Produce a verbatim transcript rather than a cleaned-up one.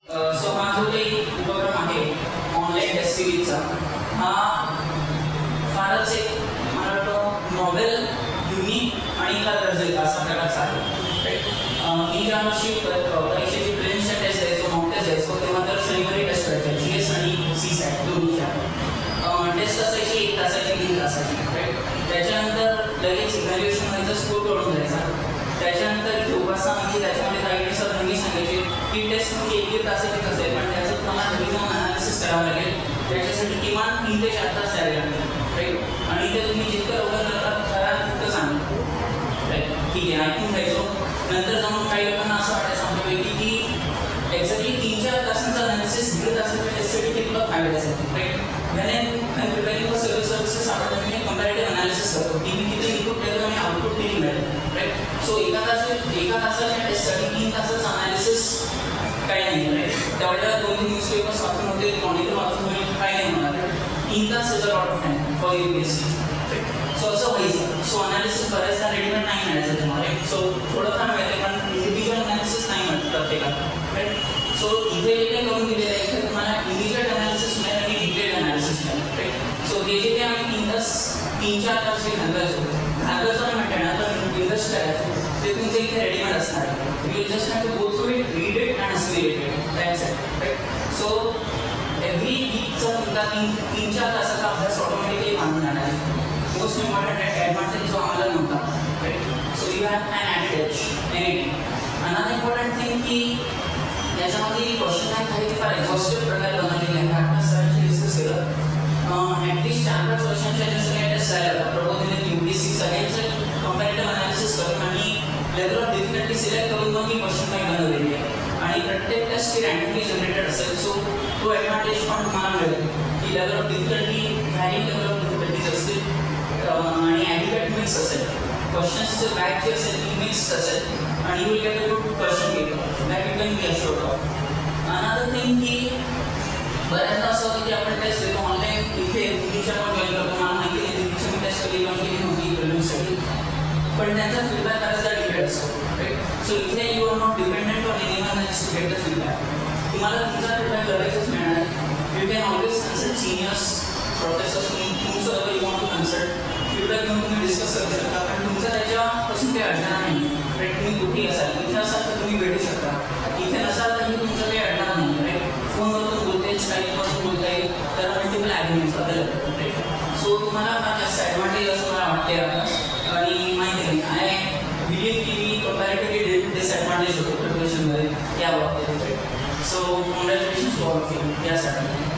So हा जो काही उपक्रम आहे ऑनलाईन टेस्ट सिरीजचा हा फारच एक मला वाटतं नॉवेल युनिक आणि एका दर्जेचा असा प्रकारचा आहे. मी ज्या वर्षी परीक्षेची प्रिलिम्सच्या टेस्ट द्यायचो मॉक टेस्ट द्यायचो तेव्हा तर शनिवारी टेस्ट व्हायच्या जी एस आणि सी सॅट दोन्हीच्या टेस्ट असायची एक तासाची तीन तासाची राईट. त्याच्यानंतर लगेच इव्हॅल्युएशन व्हायचं स्कोर कळून जायचा. त्याच्यानंतर उपासना म्हणजे त्याच्यामध्ये काही सर नेहमी सांगायचे की टेस्ट म्हणजे एक दीड तासाची असेल पण त्याचं तुम्हाला घरी जाऊन अनालिसिस करावं लागेल. त्याच्यासाठी किमान तीन ते चार तास द्यावे लागतील राईट. आणि ते तुम्ही जितकं लवकर करा तितकं चांगलं राईट. ठीक आहे ऐकून घ्यायचो. नंतर जाऊन काही लोकांना असं वाटायचं आमच्यापैकी की एक्झॅक्टली तीन चार तासांचा अनालिसिस दीड तासाच्या टेस्टसाठी कितपत फायद्याचं आहे राईट. मैंने प्रिपेयरिंग फॉर सिविल सर्विसेस आपण मी कंपॅरेटिव्ह अनालिसिस करतो की मी किती इनपुट देतो आणि आउटपुट किती मिळेल राईट. सो एका तास एका तासाच्या टेस्टसाठी तीन तासाचं अनालिसिस काही नाही राईट. तेवढ्या दोन तीन न्यूजपेपर्स वाचून होते मॉनिटर वाचून होईल काही नाही होणार. तीन तास is a lot of time for U P S C right. So असं व्हायचं. सो अनालिसिस बऱ्याचदा रेडीमेड नाही मिळायचं तुम्हाला राईट. सो थोडंफार मिळते पण इंडिव्हिज्युअल अनालिसिस नाही मिळत प्रत्येकाला राईट. सो इथे जे काही करून दिलेलं आहे तर तुम्हाला इमिजिएट अनालिसिस मिळेल आणि डिटेल अनालिसिस मिळेल राईट. सो हे जे काही आम्ही तीन तास तीन चार तास जे घालवायचो घालवायचो आणि म्हणते ना तर इन्व्हेस्ट करायचं ते तुमचं इथे रेडीमेड असणार आहे. You just have to go through it read it and assimilate it that's it right. So every वीकचा तुमचा तीन तीन चार तासाचा अभ्यास ऑटोमॅटिकली मानून जाणार आहे. मोस्ट इम्पॉर्टंट ॲडव्हान्टेज जो आम्हाला नव्हता right. So you have an advantage anything. Another important thing की याच्यामध्ये क्वेश्चन बँक आहे ते फार एक्झॉस्टिव्ह प्रकारे बनवलेली आहे. आपण सरांशी डिस्कस केलं ॲटलिस्ट चार पाच वर्षांच्या ज्या सगळ्या टेस्ट झाल्या Prabodhini U P S C सगळ्यांचं कंपॅरेटिव्ह अनालिसिस करून आणि लेवल ऑफ डिफिकल्टी सिलेक्ट करून मग ही क्वेश्चन बँक बनवलेली आहे. आणि प्रत्येक टेस्ट ही रँडमली जनरेटेड असेल. सो तो ॲडव्हान्टेज पण तुम्हाला मिळेल की level of difficulty vary level of difficulties असतील आणि ॲडिक्वेट मिक्स असेल. क्वेश्चन्सचं बॅच जे असेल ती मिक्स्ड असेल आणि you will get a good question paper that you can be assured of. Another thing की बऱ्याचदा असं होतं की आपण टेस्ट देतो ऑनलाईन इथे दिल्लीच्या पण जॉईन करतो. मला माहिती आहे दिल्लीची मी टेस्ट कधी जॉईन केली नव्हती प्रिलिम्ससाठी पण त्यांचा फीडबॅक करायचा डिपेंड असतो राईट. सो इथे you are not dependent on anyone else to get the feedback. तुम्हाला तुमचा फीडबॅक करायचंच मिळणार आहे. You can always consult seniors professors तुमचं अगर you want to consult feedback घेऊन तुम्ही डिस्कस करू शकता. कारण तुमचं त्याच्यापासून काही अडणार नाही राईट. तुम्ही कुठेही असाल इथे असाल तर तुम्ही भेटू शकता. इथे नसाल तरी तुमचं काही अडणार नाही राईट. फोनवरून बोलता येईल स्काईपवरून बोलता येईल तर multiple agreements available right. So तुम्हाला फार जास्त ॲडव्हान्टेज असं मला वाटते आता. आणि माहिती नाही आय बिलीव्ह की मी कंपॅरेटिव्हली डिसॲडव्हान्टेज होतो प्रिपरेशनमध्ये या बाबतीत right. So congratulations to all of you यासाठी.